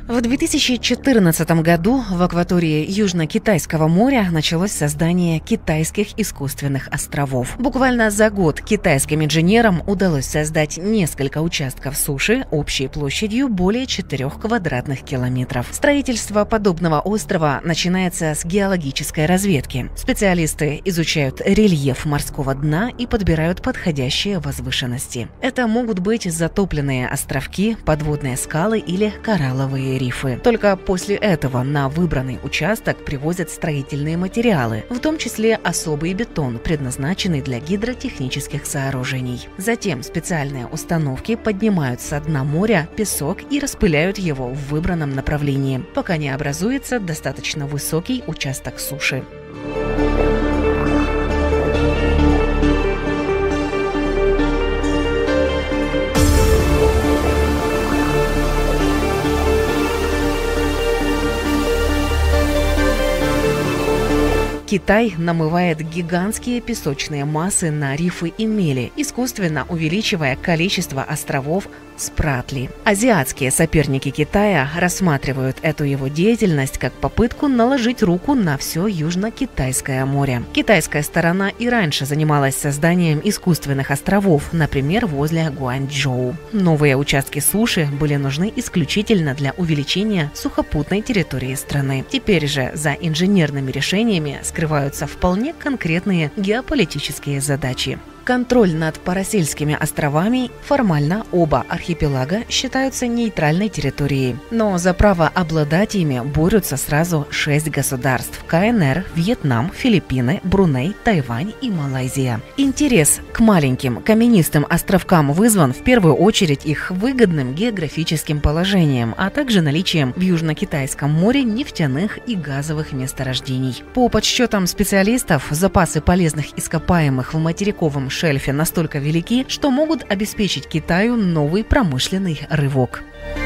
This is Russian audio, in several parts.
В 2014 году в акватории Южно-Китайского моря началось создание китайских искусственных островов. Буквально за год китайским инженерам удалось создать несколько участков суши общей площадью более 4 квадратных километров. Строительство подобного острова начинается с геологической разведки. Специалисты изучают рельеф морского дна и подбирают подходящие возвышенности. Это могут быть затопленные островки, подводные скалы или коралловые рифы. Только после этого на выбранный участок привозят строительные материалы, в том числе особый бетон, предназначенный для гидротехнических сооружений. Затем специальные установки поднимают со дна моря песок и распыляют его в выбранном направлении, пока не образуется достаточно высокий участок суши. Китай намывает гигантские песочные массы на рифы и мели, искусственно увеличивая количество островов Спратли. Азиатские соперники Китая рассматривают эту его деятельность как попытку наложить руку на все Южно-Китайское море. Китайская сторона и раньше занималась созданием искусственных островов, например, возле Гуанчжоу. Новые участки суши были нужны исключительно для увеличения сухопутной территории страны. Теперь же за инженерными решениями скрываются вполне конкретные геополитические задачи. Контроль над Парасельскими островами. Формально оба архипелага считаются нейтральной территорией, но за право обладать ими борются сразу 6 государств: КНР, Вьетнам, Филиппины, Бруней, Тайвань и Малайзия. Интерес к маленьким каменистым островкам вызван в первую очередь их выгодным географическим положением, а также наличием в Южно-Китайском море нефтяных и газовых месторождений. По подсчетам специалистов, запасы полезных ископаемых в материковом шельфе настолько велики, что могут обеспечить Китаю новый промышленный рывок.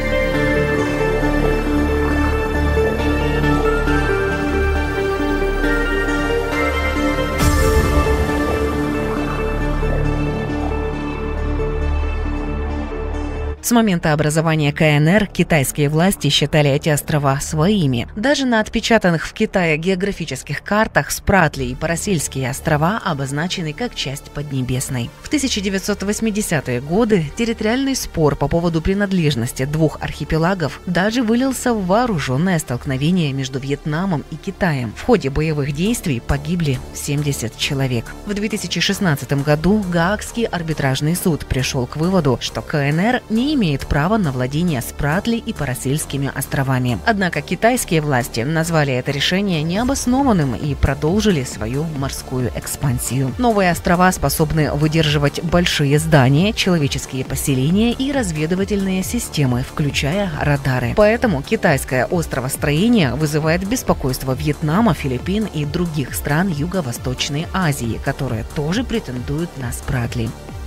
С момента образования КНР китайские власти считали эти острова своими. Даже на отпечатанных в Китае географических картах Спратли и Парасельские острова обозначены как часть Поднебесной. В 1980-е годы территориальный спор по поводу принадлежности двух архипелагов даже вылился в вооруженное столкновение между Вьетнамом и Китаем. В ходе боевых действий погибли 70 человек. В 2016 году Гаагский арбитражный суд пришел к выводу, что КНР не имеет права на владение Спратли и Парасельскими островами. Однако китайские власти назвали это решение необоснованным и продолжили свою морскую экспансию. Новые острова способны выдерживать большие здания, человеческие поселения и разведывательные системы, включая радары. Поэтому китайское островостроение вызывает беспокойство Вьетнама, Филиппин и других стран Юго-Восточной Азии, которые тоже претендуют на Спратли.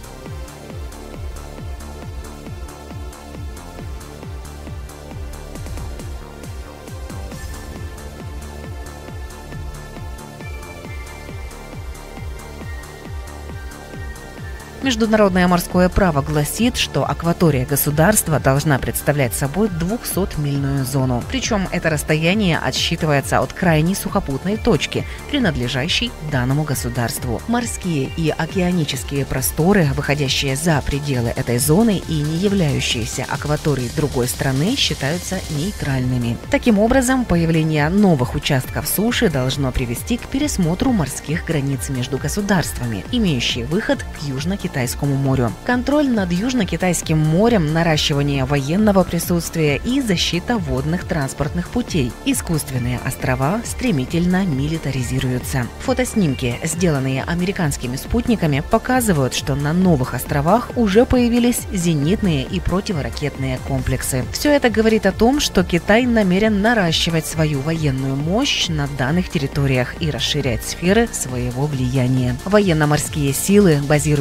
Международное морское право гласит, что акватория государства должна представлять собой 200-мильную зону. Причем это расстояние отсчитывается от крайней сухопутной точки, принадлежащей данному государству. Морские и океанические просторы, выходящие за пределы этой зоны и не являющиеся акваторией другой страны, считаются нейтральными. Таким образом, появление новых участков суши должно привести к пересмотру морских границ между государствами, имеющие выход к Южно-Китайскому морю. Контроль над Южно-Китайским морем, наращивание военного присутствия и защита водных транспортных путей. Искусственные острова стремительно милитаризируются. Фотоснимки, сделанные американскими спутниками, показывают, что на новых островах уже появились зенитные и противоракетные комплексы. Все это говорит о том, что Китай намерен наращивать свою военную мощь на данных территориях и расширять сферы своего влияния. Военно-морские силы, базирующиеся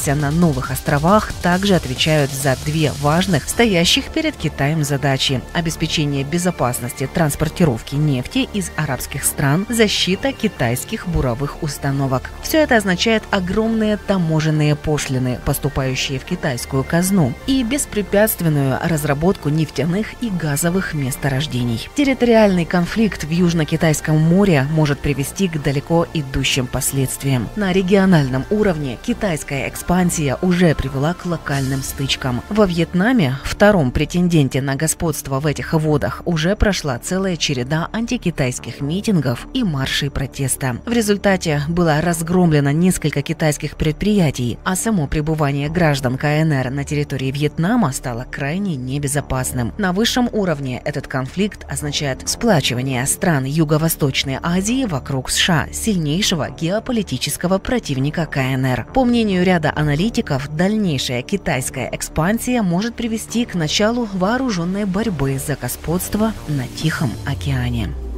находящиеся на новых островах, также отвечают за две важных, стоящих перед Китаем задачи – обеспечение безопасности транспортировки нефти из арабских стран, защита китайских буровых установок. Все это означает огромные таможенные пошлины, поступающие в китайскую казну, и беспрепятственную разработку нефтяных и газовых месторождений. Территориальный конфликт в Южно-Китайском море может привести к далеко идущим последствиям. На региональном уровне китайская экспансия уже привела к локальным стычкам. Во Вьетнаме, втором претенденте на господство в этих водах, уже прошла целая череда антикитайских митингов и маршей протеста. В результате было разгромлено несколько китайских предприятий, а само пребывание граждан КНР на территории Вьетнама стало крайне небезопасным. На высшем уровне этот конфликт означает сплачивание стран Юго-Восточной Азии вокруг США, сильнейшего геополитического противника КНР. По мнению ряда аналитиков, дальнейшая китайская экспансия может привести к началу вооруженной борьбы за господство на Тихом океане.